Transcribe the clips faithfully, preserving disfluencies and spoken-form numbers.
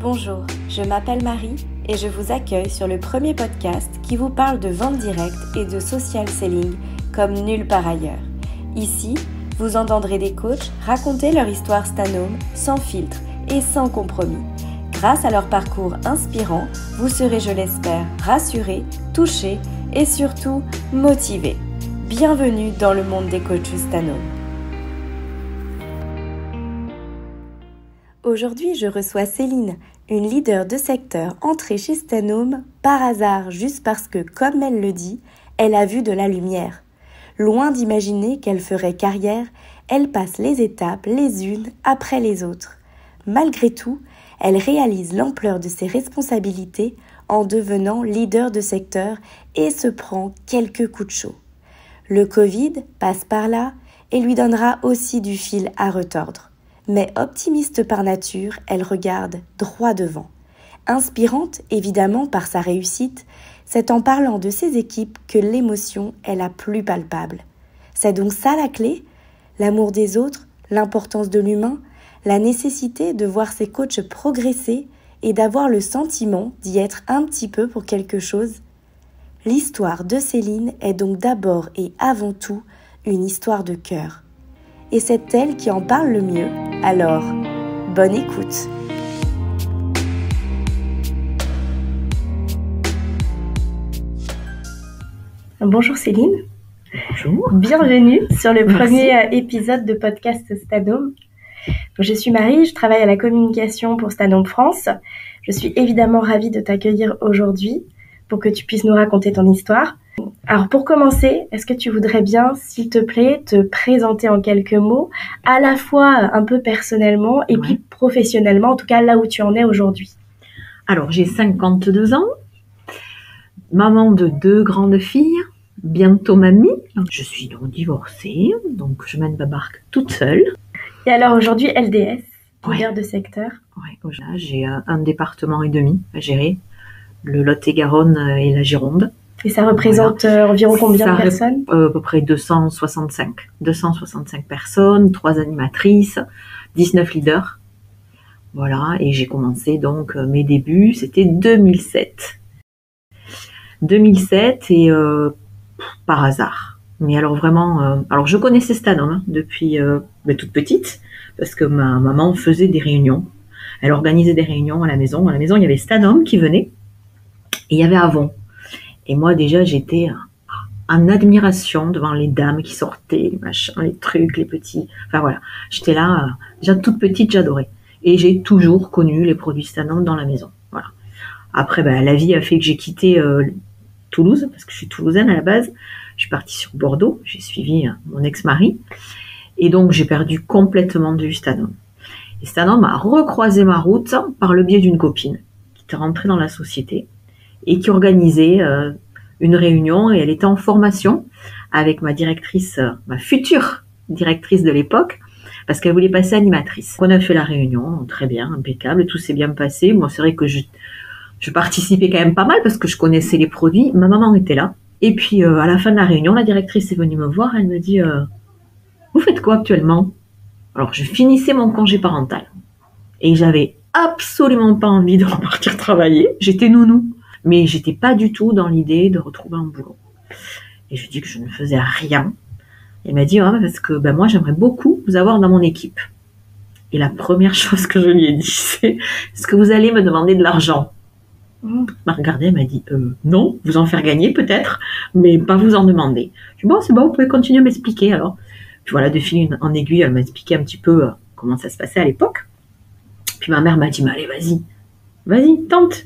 Bonjour, je m'appelle Marie et je vous accueille sur le premier podcast qui vous parle de vente directe et de social selling comme nulle part ailleurs. Ici, vous entendrez des coachs raconter leur histoire Stanome sans filtre et sans compromis. Grâce à leur parcours inspirant, vous serez, je l'espère, rassurés, touchés et surtout motivés. Bienvenue dans le monde des coachs Stanome. Aujourd'hui, je reçois Céline, une leader de secteur entrée chez Stanome par hasard, juste parce que, comme elle le dit, elle a vu de la lumière. Loin d'imaginer qu'elle ferait carrière, elle passe les étapes les unes après les autres. Malgré tout, elle réalise l'ampleur de ses responsabilités en devenant leader de secteur et se prend quelques coups de chaud. Le Covid passe par là et lui donnera aussi du fil à retordre. Mais optimiste par nature, elle regarde droit devant. Inspirante évidemment par sa réussite, c'est en parlant de ses équipes que l'émotion est la plus palpable. C'est donc ça la clé ? L'amour des autres, l'importance de l'humain, la nécessité de voir ses coachs progresser et d'avoir le sentiment d'y être un petit peu pour quelque chose. L'histoire de Céline est donc d'abord et avant tout une histoire de cœur. Et c'est elle qui en parle le mieux. Alors, bonne écoute. Bonjour Céline. Bonjour. Bienvenue sur le Merci. premier épisode de podcast Stanome. Je suis Marie, je travaille à la communication pour Stanome France. Je suis évidemment ravie de t'accueillir aujourd'hui pour que tu puisses nous raconter ton histoire. Alors pour commencer, est-ce que tu voudrais bien, s'il te plaît, te présenter en quelques mots, à la fois un peu personnellement et ouais. puis professionnellement, en tout cas là où tu en es aujourd'hui. Alors j'ai cinquante-deux ans, maman de deux grandes filles, bientôt mamie. Je suis donc divorcée, donc je mène ma barque toute seule. Et alors aujourd'hui L D S, leader ouais. de secteur. Ouais, j'ai un, un département et demi à gérer, le Lot-et-Garonne et la Gironde. Et ça représente voilà. euh, environ combien ça de personnes euh, À peu près deux cent soixante-cinq. deux cent soixante-cinq personnes, trois animatrices, dix-neuf leaders. Voilà, et j'ai commencé donc euh, mes débuts, c'était deux mille sept. deux mille sept et euh, par hasard. Mais alors vraiment, euh, alors je connaissais Stanome hein, depuis euh, ben, toute petite, parce que ma maman faisait des réunions. Elle organisait des réunions à la maison. À la maison, il y avait Stanome qui venait, et il y avait Avon. Et moi, déjà, j'étais en admiration devant les dames qui sortaient, les machins, les trucs, les petits. Enfin, voilà. J'étais là, euh, déjà toute petite, j'adorais. Et j'ai toujours connu les produits Stanome dans la maison. Voilà. Après, ben, la vie a fait que j'ai quitté euh, Toulouse, parce que je suis toulousaine à la base. Je suis partie sur Bordeaux. J'ai suivi euh, mon ex-mari. Et donc, j'ai perdu complètement de vue Stanome. Et Stanome a recroisé ma route par le biais d'une copine qui était rentrée dans la société et qui organisait euh, une réunion, et elle était en formation avec ma directrice, euh, ma future directrice de l'époque, parce qu'elle voulait passer animatrice. On a fait la réunion, très bien, impeccable, tout s'est bien passé. Moi, c'est vrai que je, je participais quand même pas mal parce que je connaissais les produits. Ma maman était là. Et puis, euh, à la fin de la réunion, la directrice est venue me voir, elle me dit euh, « Vous faites quoi actuellement ?» Alors, je finissais mon congé parental et j'avais absolument pas envie de repartir travailler. J'étais nounou. Mais j'étais pas du tout dans l'idée de retrouver un boulot. Et je lui dis que je ne faisais rien. Elle m'a dit, ah, parce que ben, moi, j'aimerais beaucoup vous avoir dans mon équipe. Et la première chose que je lui ai dit, c'est, est-ce que vous allez me demander de l'argent ? Elle m'a regardé, elle m'a dit, euh, non, vous en faire gagner peut-être, mais pas vous en demander. Je dis, bon, c'est bon, vous pouvez continuer à m'expliquer alors. Puis voilà, de fil en aiguille, elle m'a expliqué un petit peu euh, comment ça se passait à l'époque. Puis ma mère m'a dit, mais allez, vas-y, vas-y, tente.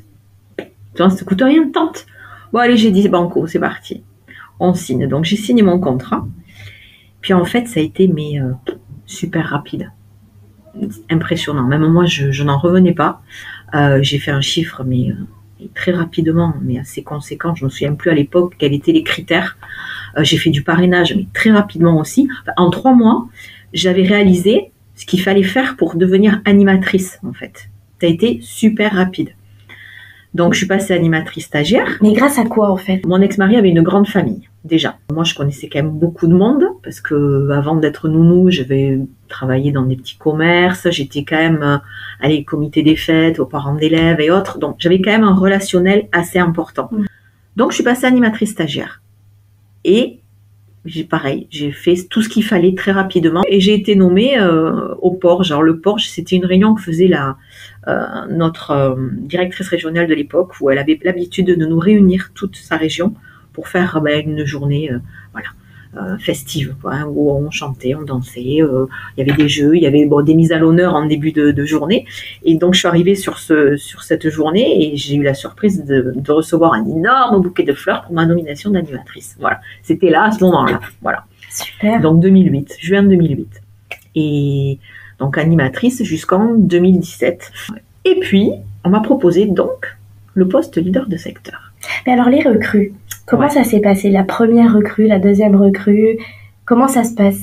Ça ne coûte rien, tente. Bon, allez, j'ai dit banco, c'est parti. On signe. Donc, j'ai signé mon contrat. Puis, en fait, ça a été mais, euh, super rapide. Impressionnant. Même moi, je, je n'en revenais pas. Euh, j'ai fait un chiffre, mais euh, très rapidement, mais assez conséquent. Je ne me souviens plus à l'époque quels étaient les critères. Euh, j'ai fait du parrainage, mais très rapidement aussi. Enfin, en trois mois, j'avais réalisé ce qu'il fallait faire pour devenir animatrice, en fait. Ça a été super rapide. Donc, je suis passée animatrice stagiaire. Mais grâce à quoi, en fait ? Mon ex-mari avait une grande famille, déjà. Moi, je connaissais quand même beaucoup de monde, parce que avant d'être nounou, j'avais travaillé dans des petits commerces, j'étais quand même euh, allée au comité des fêtes, aux parents d'élèves et autres, donc j'avais quand même un relationnel assez important. Mmh. Donc je suis passée animatrice stagiaire. Et j'ai pareil, j'ai fait tout ce qu'il fallait très rapidement et j'ai été nommée euh, au Porge. Alors le Porge, c'était une réunion que faisait la, euh, notre euh, directrice régionale de l'époque, où elle avait l'habitude de nous réunir toute sa région pour faire ben, une journée euh, voilà, euh, festive, quoi, hein, où on chantait, on dansait, euh, il y avait des jeux, il y avait bon, des mises à l'honneur en début de, de journée. Et donc je suis arrivée sur, ce, sur cette journée et j'ai eu la surprise de, de recevoir un énorme bouquet de fleurs pour ma nomination d'animatrice. Voilà, c'était là à ce moment-là. Voilà. Super. Donc deux mille huit, juin deux mille huit. Et donc animatrice jusqu'en deux mille dix-sept. Et puis on m'a proposé donc le poste leader de secteur. Mais alors les recrues, comment ouais. ça s'est passé? La première recrue, la deuxième recrue, comment ça se passe?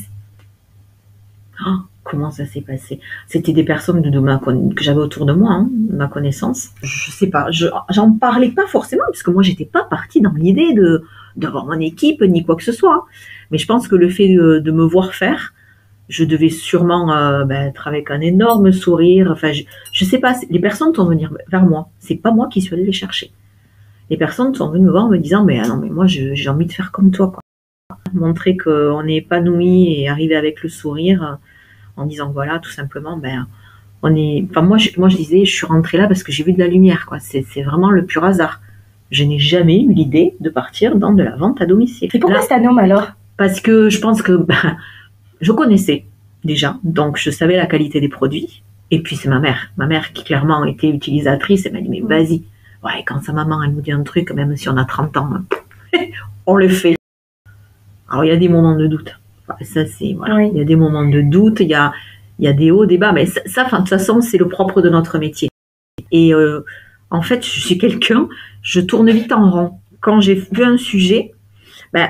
Oh, comment ça s'est passé? C'était des personnes de, de ma, que j'avais autour de moi, hein, de ma connaissance. Je sais pas, je, j'en parlais pas forcément, parce que moi j'étais pas partie dans l'idée de, d'avoir mon équipe, ni quoi que ce soit. Mais je pense que le fait de, de me voir faire, je devais sûrement euh, ben, être avec un énorme sourire. Enfin, je, je sais pas, les personnes sont venues vers moi. C'est pas moi qui suis allée les chercher. Les personnes sont venues me voir en me disant, mais ah non, mais moi je, j'ai envie de faire comme toi, quoi. Montrer qu'on est épanoui et arriver avec le sourire en disant voilà, tout simplement, ben on est. Enfin moi, je, moi je disais, je suis rentrée là parce que j'ai vu de la lumière, quoi. C'est, c'est vraiment le pur hasard. Je n'ai jamais eu l'idée de partir dans de la vente à domicile. Et pourquoi Stanome alors? Parce que je pense que ben, je connaissais déjà, donc je savais la qualité des produits. Et puis c'est ma mère, ma mère qui clairement était utilisatrice. Elle m'a dit mais vas-y. Ouais, quand sa maman, elle nous dit un truc, même si on a trente ans, on le fait. Alors, il y a des moments de doute. Ça, c'est, voilà. Oui. Il y a des moments de doute, il y a, il y a des hauts, des bas, mais ça, ça, de toute façon, c'est le propre de notre métier. Et, euh, en fait, je suis quelqu'un, je tourne vite en rond. Quand j'ai vu un sujet, ben,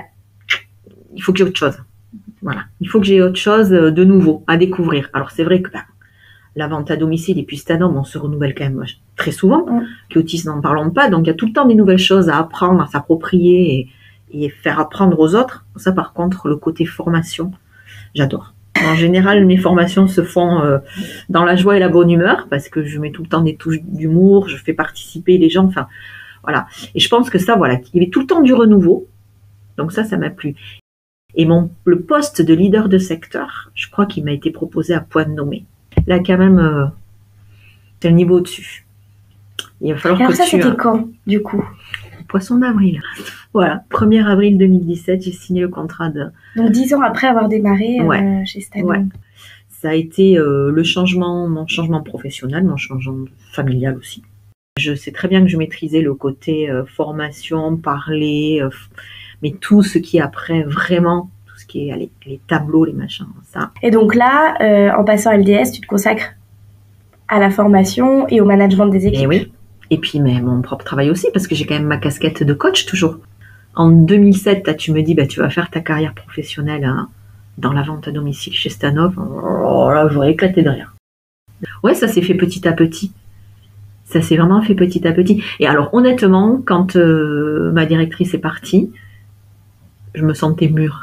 il faut que j'ai autre chose. Voilà. Il faut que j'ai autre chose de nouveau à découvrir. Alors, c'est vrai que, ben, la vente à domicile et puis Stanome, on se renouvelle quand même très souvent. Mmh. Qu'Otis, n'en parlons pas. Donc, il y a tout le temps des nouvelles choses à apprendre, à s'approprier et, et faire apprendre aux autres. Ça, par contre, le côté formation, j'adore. En général, mes formations se font euh, dans la joie et la bonne humeur parce que je mets tout le temps des touches d'humour, je fais participer les gens. Enfin, voilà. Et je pense que ça, voilà, il y avait tout le temps du renouveau. Donc ça, ça m'a plu. Et mon, le poste de leader de secteur, je crois qu'il m'a été proposé à point nommé. Là, quand même, euh, c'est le niveau au-dessus. Il va falloir Alors que ça, tu, c'était euh, quand, du coup? Poisson d'avril. Voilà, premier avril deux mille dix-sept, j'ai signé le contrat de... Donc, dix ans après avoir démarré euh, ouais. chez Stanome. Ouais. Ça a été euh, le changement, mon changement professionnel, mon changement familial aussi. Je sais très bien que je maîtrisais le côté euh, formation, parler, euh, mais tout ce qui est après, vraiment... qui est les, les tableaux, les machins, ça. Et donc là, euh, en passant à L D S, tu te consacres à la formation et au management des équipes. Et oui. Et puis mais mon propre travail aussi, parce que j'ai quand même ma casquette de coach toujours. En deux mille sept, là, tu me dis, bah, tu vas faire ta carrière professionnelle hein, dans la vente à domicile chez Stanome. Oh là, j'aurais éclaté de rire. Ouais, ça s'est fait petit à petit. Ça s'est vraiment fait petit à petit. Et alors, honnêtement, quand euh, ma directrice est partie, je me sentais mûre.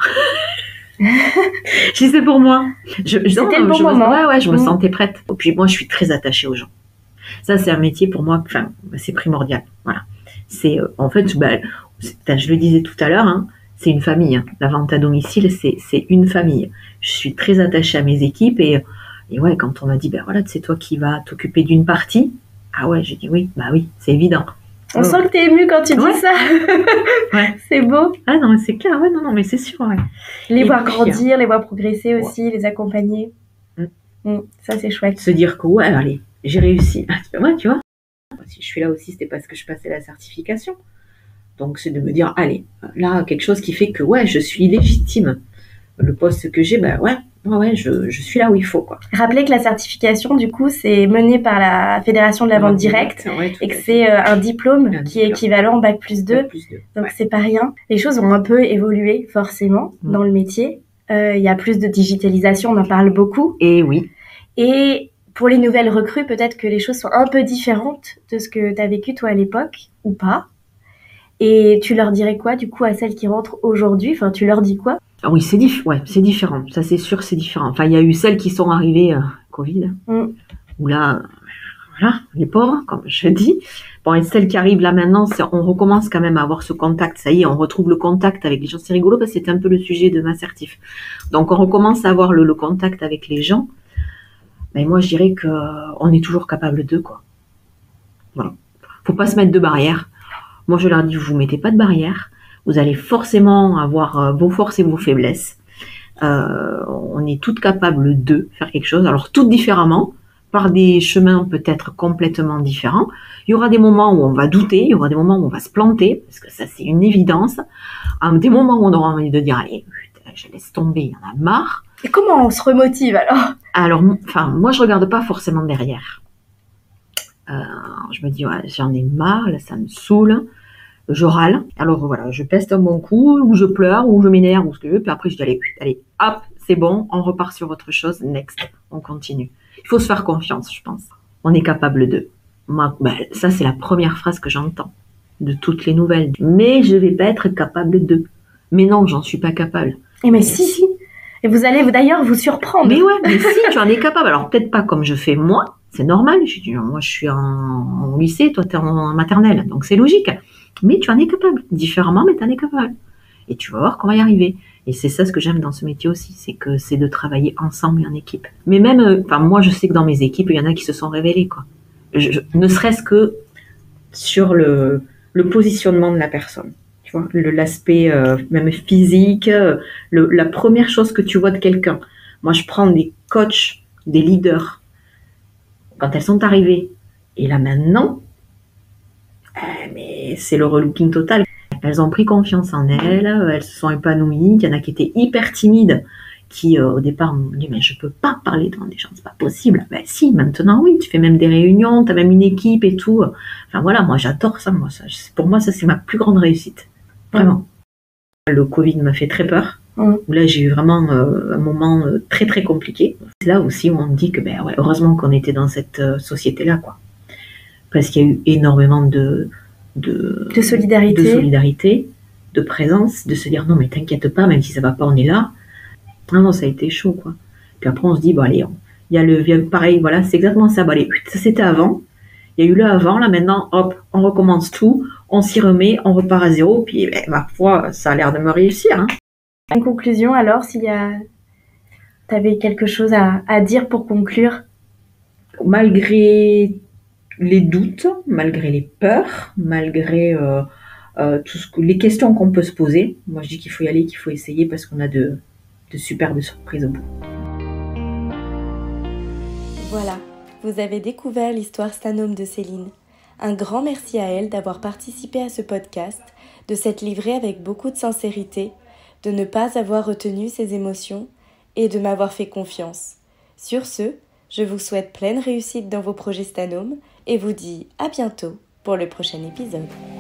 Je sais pour moi. Je, je, C'était non, le bon je moment. Me, ouais, ouais, je me mmh. sentais prête. Et puis moi, je suis très attachée aux gens. Ça, c'est un métier pour moi, enfin, c'est primordial. Voilà. C'est, euh, en fait, bah, je le disais tout à l'heure, hein, c'est une famille. Hein. La vente à domicile, c'est, c'est une famille. Je suis très attachée à mes équipes et, et ouais, quand on m'a dit, ben voilà, c'est toi qui vas t'occuper d'une partie. Ah ouais, j'ai dit oui, bah oui, c'est évident. On oh. sent que t'es émue quand tu ouais. dis ça. Ouais. C'est beau. Ah non, c'est clair. Ouais, non, non, mais c'est sûr. Ouais. Les et voir puis, grandir, les voir progresser aussi, ouais. les accompagner. Mm. Mm. Ça, c'est chouette. Se dire que ouais, allez, j'ai réussi. Ah, tu vois, tu vois. Si je suis là aussi, c'était parce que je passais la certification. Donc, c'est de me dire, allez, là, quelque chose qui fait que ouais, je suis légitime. Le poste que j'ai, ben ouais. Ouais, ouais, je, je suis là où il faut, quoi. Rappelez que la certification, du coup, c'est menée par la Fédération de la vente directe ouais, et que c'est euh, un diplôme un qui diplôme. est équivalent bac plus deux. Bac plus deux. Donc, ouais. c'est pas rien. Les choses ont un peu évolué, forcément, mmh. dans le métier. Euh, il y a plus de digitalisation, on en parle beaucoup. Et oui. Et pour les nouvelles recrues, peut-être que les choses sont un peu différentes de ce que tu as vécu, toi, à l'époque, ou pas. Et tu leur dirais quoi, du coup, à celles qui rentrent aujourd'hui? Enfin, tu leur dis quoi? Ah oui, c'est diff- ouais, c'est différent. Ça, c'est sûr, c'est différent. Enfin, il y a eu celles qui sont arrivées euh, Covid, Mm. où là, voilà, les pauvres, comme je dis. Bon, et celles qui arrivent là maintenant, c'est, on recommence quand même à avoir ce contact. Ça y est, on retrouve le contact avec les gens. C'est rigolo parce que c'était un peu le sujet de M'assertif. Donc, on recommence à avoir le, le contact avec les gens. Mais moi, je dirais que euh, on est toujours capable d'eux, quoi. Voilà. Faut pas se mettre de barrières. Moi, je leur dis, vous mettez pas de barrières. Vous allez forcément avoir euh, vos forces et vos faiblesses. Euh, on est toutes capables de faire quelque chose. Alors, toutes différemment, par des chemins peut-être complètement différents. Il y aura des moments où on va douter, il y aura des moments où on va se planter, parce que ça, c'est une évidence. À des moments où on aura envie de dire, allez, putain, je laisse tomber, il y en a marre. Et comment on se remotive alors? Alors, enfin, moi, je regarde pas forcément derrière. Euh, je me dis, ouais, j'en ai marre, là, ça me saoule. Je râle. Alors voilà, je peste un bon coup, ou je pleure, ou je m'énerve, ou ce que je veux. Puis après, je dis, allez, allez, hop, c'est bon, on repart sur autre chose. Next, on continue. Il faut se faire confiance, je pense. On est capable de. Moi, ben, ça, c'est la première phrase que j'entends de toutes les nouvelles. Mais je vais pas être capable de. Mais non, j'en suis pas capable. Et mais si, si. Et vous allez d'ailleurs vous surprendre. Mais ouais, mais si, tu en es capable. Alors peut-être pas comme je fais moi, c'est normal. Je dis, moi, je suis en, en lycée, toi, tu es en maternelle, donc c'est logique. Mais tu en es capable. Différemment, mais tu en es capable. Et tu vas voir qu'on va y arriver. Et c'est ça ce que j'aime dans ce métier aussi, c'est que c'est de travailler ensemble et en équipe. Mais même, enfin, moi, je sais que dans mes équipes, il y en a qui se sont révélés, quoi. Je, je, ne serait-ce que sur le, le positionnement de la personne. Tu vois, le, l'aspect euh, même physique, euh, le, la première chose que tu vois de quelqu'un. Moi, je prends des coachs, des leaders, quand elles sont arrivées. Et là, maintenant, euh, mais c'est le relooking total. Elles ont pris confiance en elles, elles se sont épanouies. Il y en a qui étaient hyper timides, qui euh, au départ m'ont dit, mais je peux pas parler devant des gens, c'est pas possible. Ben si, maintenant oui, tu fais même des réunions, tu as même une équipe et tout. Enfin voilà, moi j'adore ça. Moi, ça pour moi, ça c'est ma plus grande réussite. Vraiment. Mmh. Le Covid m'a fait très peur. Mmh. Là, j'ai eu vraiment euh, un moment euh, très très compliqué. C'est là aussi où on me dit que ben ouais, heureusement qu'on était dans cette euh, société-là, quoi. Parce qu'il y a eu énormément de de, de solidarité, de solidarité, de présence, de se dire non mais t'inquiète pas, même si ça va pas, on est là. Non, non, ça a été chaud, quoi. Puis après, on se dit, bon, allez, il y a le, pareil, voilà, c'est exactement ça. Bon, allez, ça c'était avant. Il y a eu le avant, là, maintenant, hop, on recommence tout, on s'y remet, on repart à zéro, puis, ben, ma foi, ça a l'air de me réussir, hein. En conclusion, alors, s'il y a, t'avais quelque chose à, à dire pour conclure? Malgré les doutes, malgré les peurs, malgré euh, euh, tout ce que, les questions qu'on peut se poser, moi, je dis qu'il faut y aller, qu'il faut essayer, parce qu'on a de, de superbes surprises au bout. Voilà, vous avez découvert l'histoire Stanome de Céline. Un grand merci à elle d'avoir participé à ce podcast, de s'être livrée avec beaucoup de sincérité, de ne pas avoir retenu ses émotions et de m'avoir fait confiance. Sur ce, je vous souhaite pleine réussite dans vos projets Stanome et vous dis à bientôt pour le prochain épisode.